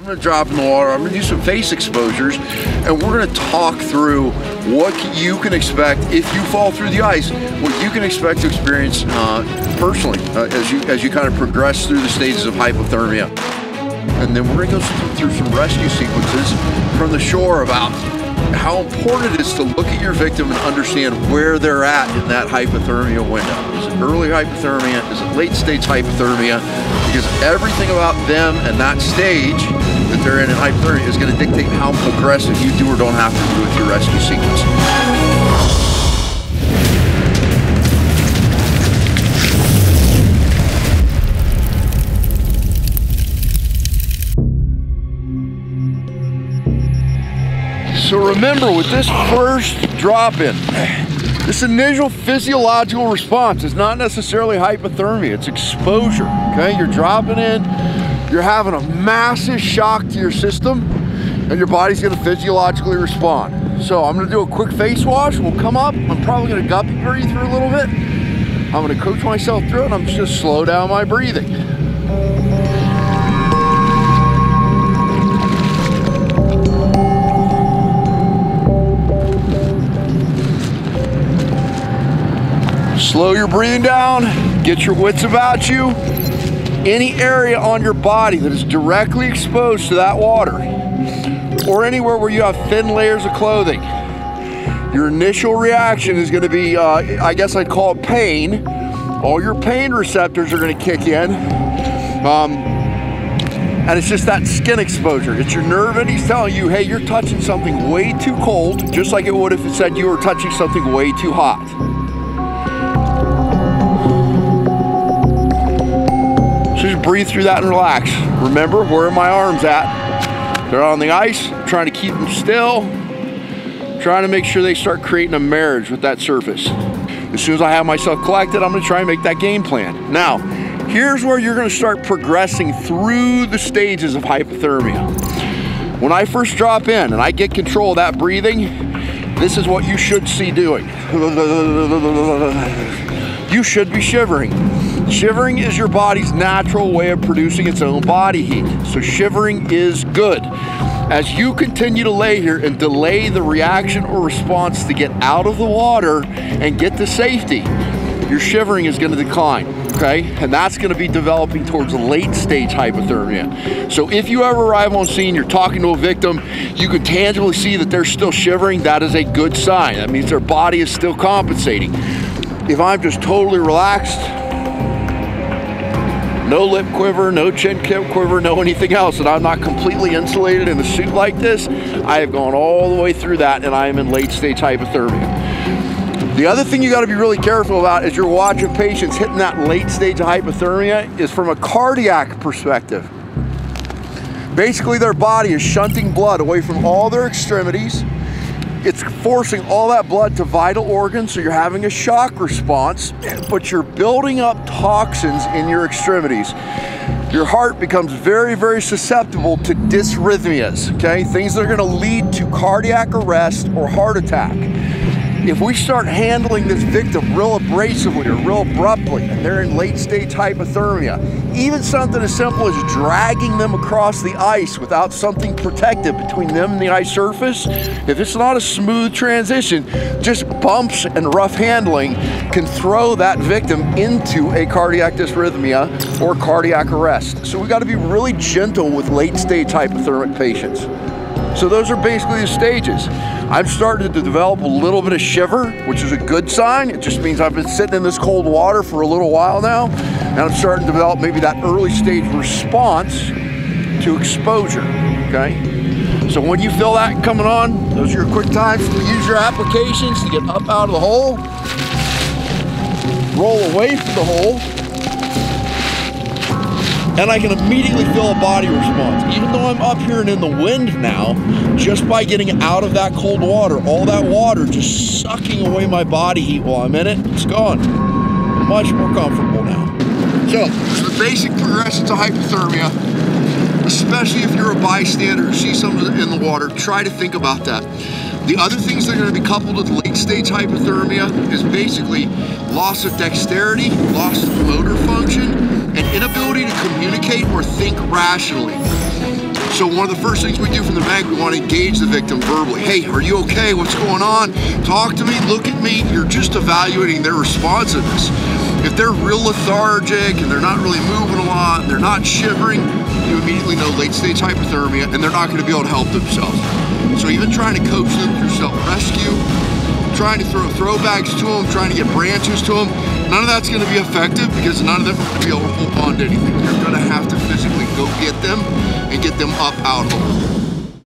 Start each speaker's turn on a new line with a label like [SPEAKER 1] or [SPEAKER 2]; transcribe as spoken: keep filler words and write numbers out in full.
[SPEAKER 1] I'm gonna drop in the water, I'm gonna do some face exposures, and we're gonna talk through what you can expect if you fall through the ice, what you can expect to experience uh, personally uh, as you as you kind of progress through the stages of hypothermia. And then we're gonna go through some rescue sequences from the shore about how important it is to look at your victim and understand where they're at in that hypothermia window. Is it early hypothermia? Is it late stage hypothermia? Because everything about them and that stage that they're in in hypothermia is going to dictate how progressive you do or don't have to do with your rescue sequence. So remember, with this first drop-in, this initial physiological response is not necessarily hypothermia, it's exposure, okay? You're dropping in, you're having a massive shock to your system, and your body's gonna physiologically respond. So I'm gonna do a quick face wash, we'll come up, I'm probably gonna guppy breathe for a little bit. I'm gonna coach myself through it, and I'm just gonna slow down my breathing. Slow your breathing down, get your wits about you. Any area on your body that is directly exposed to that water, or anywhere where you have thin layers of clothing, your initial reaction is gonna be, uh, I guess I'd call it pain. All your pain receptors are gonna kick in. Um, and it's just that skin exposure. It's your nerve endings telling you, hey, you're touching something way too cold, just like it would if it said you were touching something way too hot. So just breathe through that and relax. Remember, where are my arms at? They're on the ice, I'm trying to keep them still, trying to make sure they start creating a marriage with that surface. As soon as I have myself collected, I'm gonna try and make that game plan. Now, here's where you're gonna start progressing through the stages of hypothermia. When I first drop in and I get control of that breathing, this is what you should see doing. You should be shivering. Shivering is your body's natural way of producing its own body heat. So shivering is good. As you continue to lay here and delay the reaction or response to get out of the water and get to safety, your shivering is going to decline, okay? And that's going to be developing towards late stage hypothermia. So if you ever arrive on scene, you're talking to a victim, you can tangibly see that they're still shivering, that is a good sign. That means their body is still compensating. If I'm just totally relaxed, no lip quiver, no chin quiver, no anything else, and I'm not completely insulated in a suit like this, I have gone all the way through that and I am in late stage hypothermia. The other thing you gotta be really careful about as you're watching patients hitting that late stage of hypothermia is from a cardiac perspective. Basically, their body is shunting blood away from all their extremities. It's forcing all that blood to vital organs, so you're having a shock response, but you're building up toxins in your extremities. Your heart becomes very, very susceptible to dysrhythmias, okay? Things that are gonna lead to cardiac arrest or heart attack. If we start handling this victim real abrasively or real abruptly, and they're in late stage hypothermia, even something as simple as dragging them across the ice without something protective between them and the ice surface, if it's not a smooth transition, just bumps and rough handling can throw that victim into a cardiac dysrhythmia or cardiac arrest. So we gotta be really gentle with late stage hypothermic patients. So those are basically the stages. I'm starting to develop a little bit of shiver, which is a good sign. It just means I've been sitting in this cold water for a little while now, and I'm starting to develop maybe that early stage response to exposure, okay? So when you feel that coming on, those are your quick times to use your applications to get up out of the hole, roll away from the hole, and I can immediately feel a body response. Even though I'm up here and in the wind now, just by getting out of that cold water, all that water just sucking away my body heat while I'm in it, it's gone. Much more comfortable now. So, so the basic progression to hypothermia, especially if you're a bystander or see someone in the water, try to think about that. The other things that are going to be coupled with late stage hypothermia is basically loss of dexterity, loss of motor function, and inability to communicate or think rationally. So one of the first things we do from the bank, we want to engage the victim verbally. Hey, are you okay? What's going on? Talk to me, look at me. You're just evaluating their responsiveness. If they're real lethargic and they're not really moving a lot, and they're not shivering, you immediately know late stage hypothermia, and they're not going to be able to help themselves. So even trying to coach them through self-rescue, trying to throw throwbacks to them, trying to get branches to them, none of that's going to be effective because none of them are going to be able to hold on to anything. You're going to have to physically go get them and get them up out of the hole.